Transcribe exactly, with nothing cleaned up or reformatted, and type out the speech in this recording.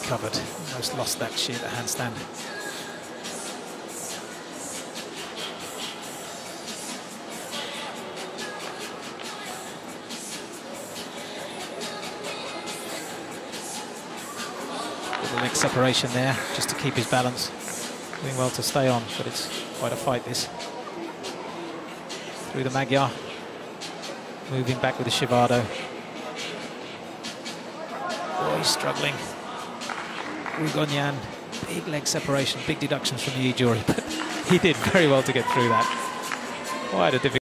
recovered. Almost lost that sheet at handstand. Little leg separation there, just to keep his balance. Doing well to stay on, but it's quite a fight this. Through the Magyar. Moving back with the Shivado. Oh, he's struggling. Ugonyan, big leg separation, big deductions from the E jury, but he did very well to get through that. Quite a difficult.